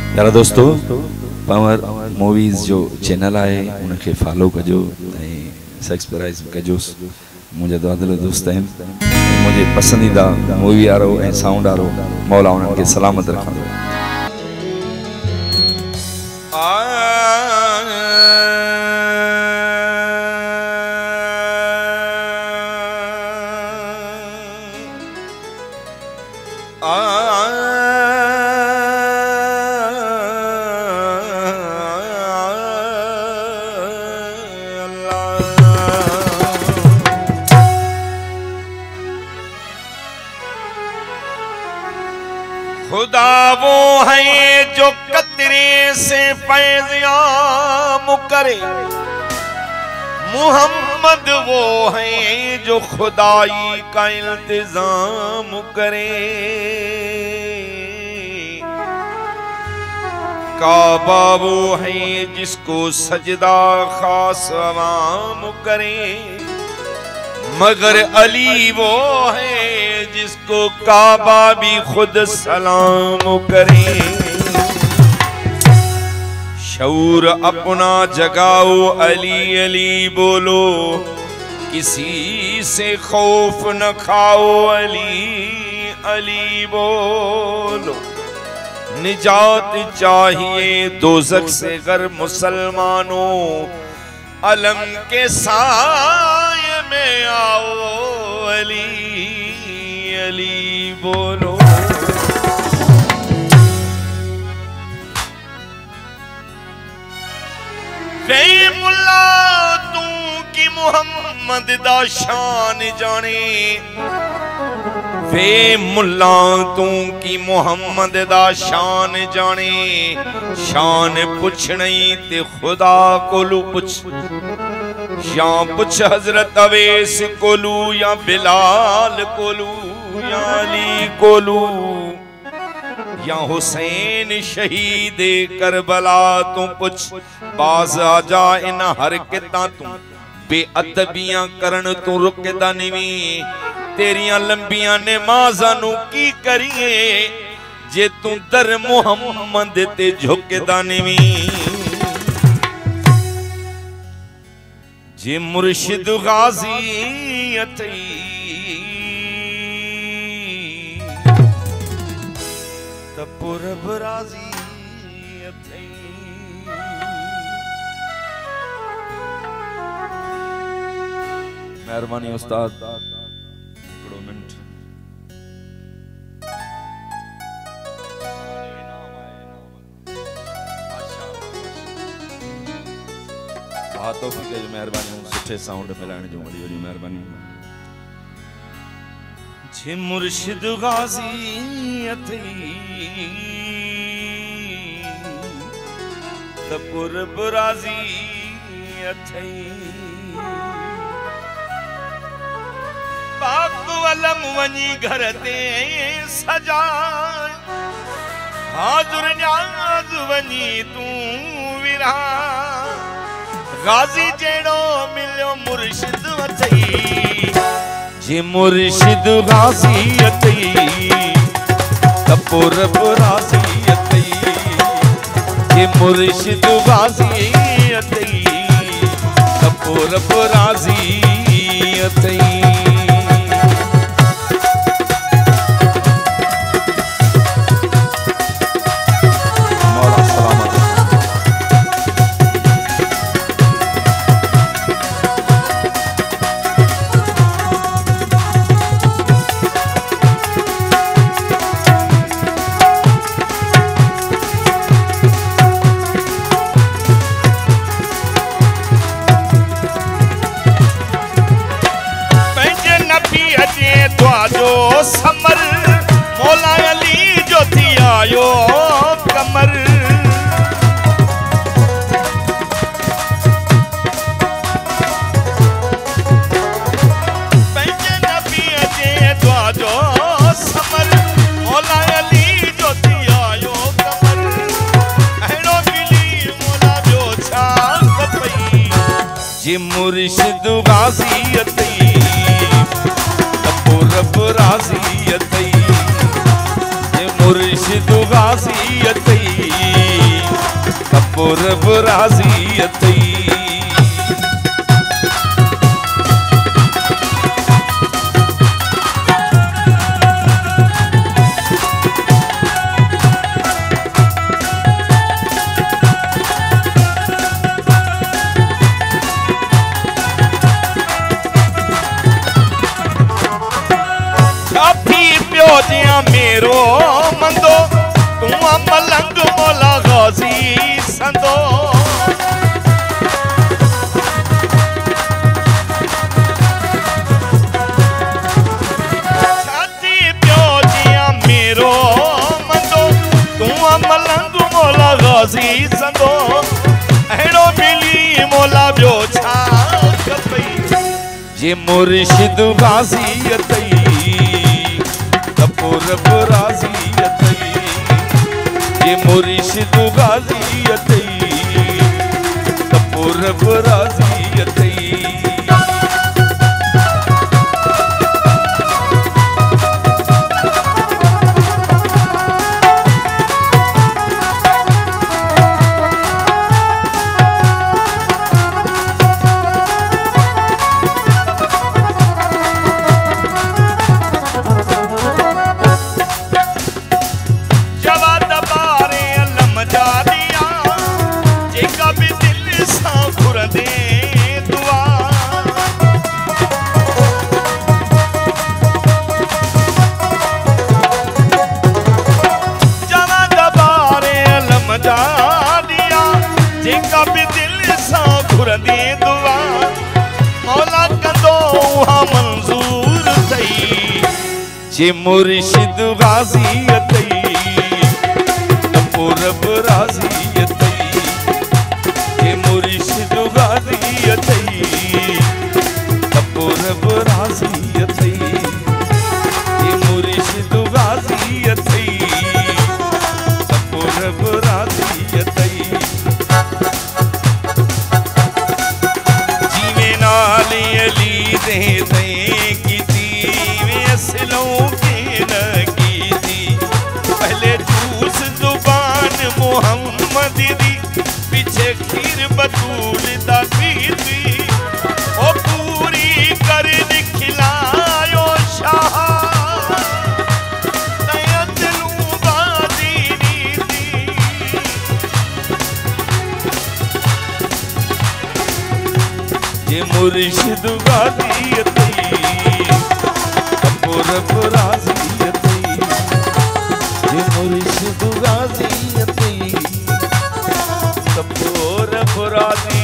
यारा दोस्तों power movies जो चैनल है उनके फॉलो कजो सब्सक्राइब कजो। मुझे दादल दोस्त आहिनि मुझे पसंदीदा मूवी वारो ऐं साउंड वारो मौला उन्हनि खे सलामत रखंदो। खुदा वो है जो कतरे से फैज़याम करे, मुहम्मद वो है जो खुदाई का इल्तिजाम करे। काबा वो है जिसको सजदा खास अवाम करे, मगर अली वो है जिसको काबा भी खुद सलाम करे। शऊर अपना जगाओ अली अली बोलो, किसी से खौफ न खाओ अली अली बोलो। निजात चाहिए दोज़ख से गर मुसलमानों, अलम के साये में आओ अली अली बोलो। वे मुल्ला तू की मोहम्मद दा शान जाने, वे मुल्ला तू की मोहम्मद दा शान जाने। शान पुछ नहीं ते खुदा कोलू पुछ, या पुछ हजरत अवैस कोलू या बिलाल कोलू या अली कोलू या हुसैन शहीद करबला तू पुछ। बाज आजा इन हरकतां तू बेअदबियां करन तू रुकदा नहीं। तेरियां लंबियां नमाज़ां नू की करिए जे तू दर मुहम्मद ते झुकदा नहीं। जे मुर्शिद गाजी अथई त पुरब राजी अथई। मेहरबानी उस्ताद हिकिड़ो मिनट। तौफीक़ जो मेहरबानी सुठे साउंड मिलाइण जो वॾी वॾी मेहरबानी। जे मुर्शिद गाजी अथई त पुरब राजी अथई। पाक वलम वञी घर ते सजा, हाज़ुर न्याज़ वञी तू विरहा। गाजी जेड़ो मिलियो मुर्शिद अथई, जे मुर्शिद गाजी अथई त पुरब राज़ी अथई। जे मुर्शिद गाजी अथई त पुरब राज़ी अथई। जो समर मौला अली जो थी आयो कमर। पंहिंजे नबीअ जे दुआ जो समर मौला अली जो थी आयो कमर। अहिड़ो मिली मौला ॿियो छा खपई, जे मुर्शिद गाज़ी अथई पुरब राज़ी अथई। जे मुर्शिद गाज़ी अथई तपुरब राजी अथई। जिया मेरो मंदो तू मलंग मौला गाजी संदो। छाती प्यो जिया मेरो मंदो तू मलंग मौला गाजी संदो। अहिड़ो मिली मौला ॿियो छा खपई जे मुर्शिद गाजी अथई। तपुरब राजी अथई ये मुर्शिद गाजी अथई। तपुरब राजी अथई। जे मुर्शिद गाजी अथई। तपुरब राजी अथई जे मुर्शिद गाजी अथई। तपुरब राजी अथई जे मुर्शिद गाजी अथई। तपुरब राजी अथई। जीवे नाल अली दे दे की असलों के न की थी। पहले चूस जुबान मोहम्मद दी पीछे खीर बतूल दाखी थी। ओ पूरी कर दिखलायो शाह तयतलू बादी दी। ये मुर्शिद गाजी अथई। तपुरब राजी अथई ये मुर्शिद गाजी अथई। तपुरब राजी